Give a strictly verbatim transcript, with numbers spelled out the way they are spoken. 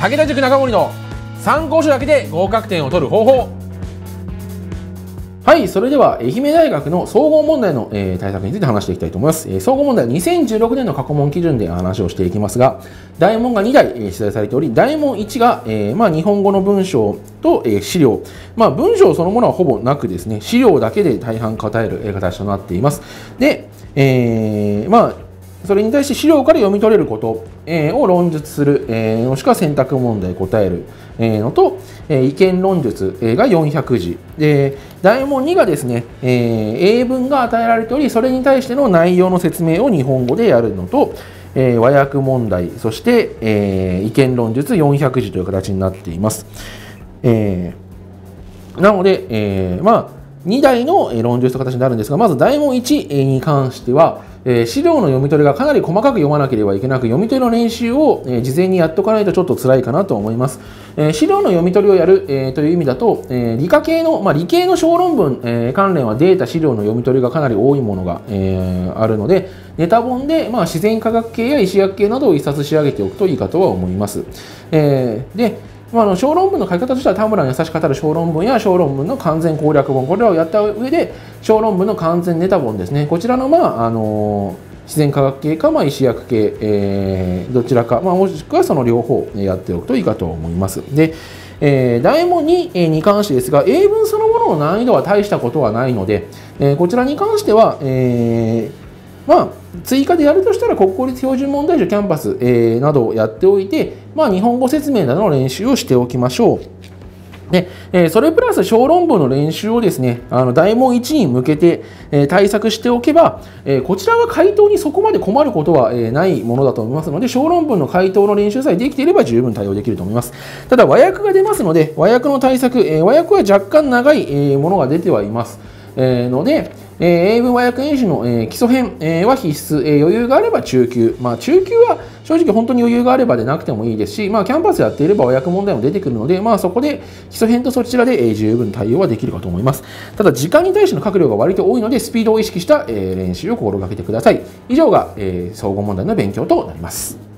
武田塾中森の参考書だけで合格点を取る方法。はい、それでは愛媛大学の総合問題の、えー、対策について話していきたいと思います。えー、総合問題はにせんじゅうろくねんの過去問基準で話をしていきますが、大問がにだい、えー、記載されており、大問いちが、えーまあ、日本語の文章と、えー、資料、まあ、文章そのものはほぼなくですね、資料だけで大半答える、えー、形となっています。で、えー、まあそれに対して資料から読み取れること、えー、を論述する、えー、もしくは選択問題答える、えー、のと、えー、意見論述、えー、がよんひゃくじで、大問にがですね、えー、英文が与えられており、それに対しての内容の説明を日本語でやるのと、えー、和訳問題、そして、えー、意見論述よんひゃくじという形になっています。えー、なので、えー、まあにだいの論述という形になるんですが、まず大問いちに関しては、えー、資料の読み取りがかなり細かく読まなければいけなく、読み取りの練習を、えー、事前にやっておかないとちょっと辛いかなと思います。えー、資料の読み取りをやる、えー、という意味だと、えー、理科系の、まあ、理系の小論文、えー、関連はデータ資料の読み取りがかなり多いものが、えー、あるので、ネタ本で、まあ、自然科学系や医師学系などを一冊仕上げておくといいかとは思います。えー、でまあ、あの小論文の書き方としては田村の優しく語る小論文や小論文の完全攻略本、これらをやった上で小論文の完全ネタ本ですね、こちらの、まああの自然科学系か、まあ、医師薬系、えー、どちらか、まあ、もしくはその両方やっておくといいかと思います。で、えー、大問にに関してですが、英文そのものの難易度は大したことはないので、えー、こちらに関しては、えーまあ、追加でやるとしたら国公立標準問題集キャンパス、えー、などをやっておいて、まあ、日本語説明などの練習をしておきましょう。で、えー、それプラス小論文の練習をですね、あの大問いちに向けて、えー、対策しておけば、えー、こちらは回答にそこまで困ることは、えー、ないものだと思いますので、小論文の回答の練習さえできていれば十分対応できると思います。ただ和訳が出ますので、和訳の対策、えー、和訳は若干長い、えー、ものが出てはいます、えー、ので、えー、英文和訳演習の、えー、基礎編、えー、は必須、えー、余裕があれば中級、まあ、中級は正直本当に余裕があればでなくてもいいですし、まあ、キャンパスやっていれば和訳問題も出てくるので、まあ、そこで基礎編とそちらで、えー、十分対応はできるかと思います。ただ時間に対しての書く量が割と多いので、スピードを意識した、えー、練習を心がけてください。以上が、えー、総合問題の勉強となります。